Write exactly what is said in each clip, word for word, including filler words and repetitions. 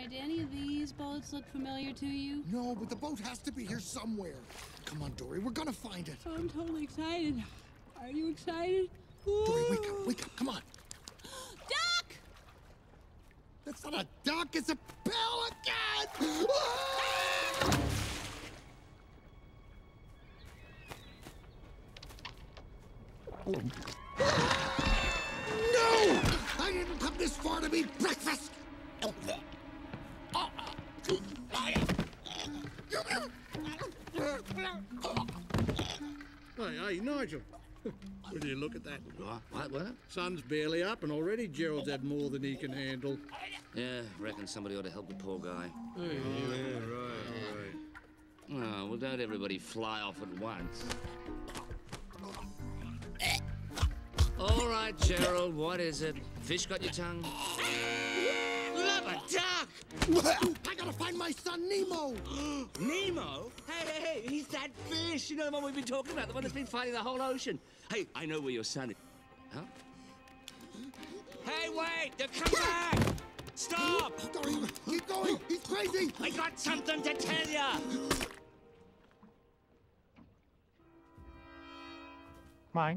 right, do any of these boats look familiar to you? No, but the boat has to be here somewhere. Come on, Dory, we're gonna find it. Oh, I'm totally excited. Are you excited? Dory, wake up, wake up, come on. Duck! That's not a duck, it's a pelican! Ah! No! I didn't come this far to eat breakfast! Hey, hey, Nigel. Will you look at that? What? What? What? Sun's barely up, and already Gerald's had more than he can handle. Yeah, reckon somebody ought to help the poor guy. Oh, yeah, right, right. Oh, well, don't everybody fly off at once. All right, Gerald, what is it? Fish got your tongue? Love a duck! I gotta find my son, Nemo! Nemo? Hey, hey, hey, he's that fish. You know the one we've been talking about, the one that's been fighting the whole ocean. Hey, I know where your son is. Huh? Hey, wait! They're coming back! Stop! Dory, keep going! He's crazy! I got something to tell ya! Mine.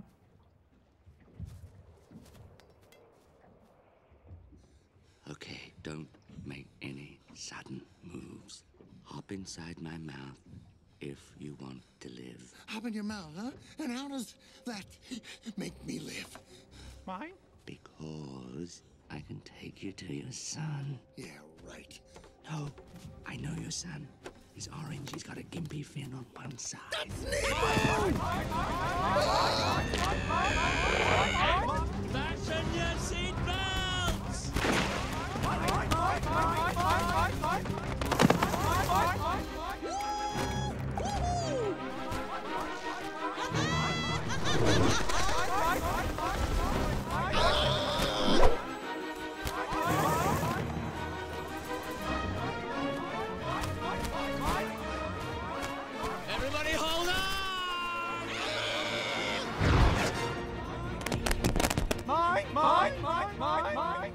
Okay, don't make any sudden moves. Hop inside my mouth if you want to live. Hop in your mouth, huh? And how does that make me live? Mine? Because I can take you to your son. Yeah, right. No, I know your son. He's orange. He's got a gimpy fin on one side. That's Nemo! Fasten your seatbelts! Everybody hold on! Mine, mine, mine, mine, mine.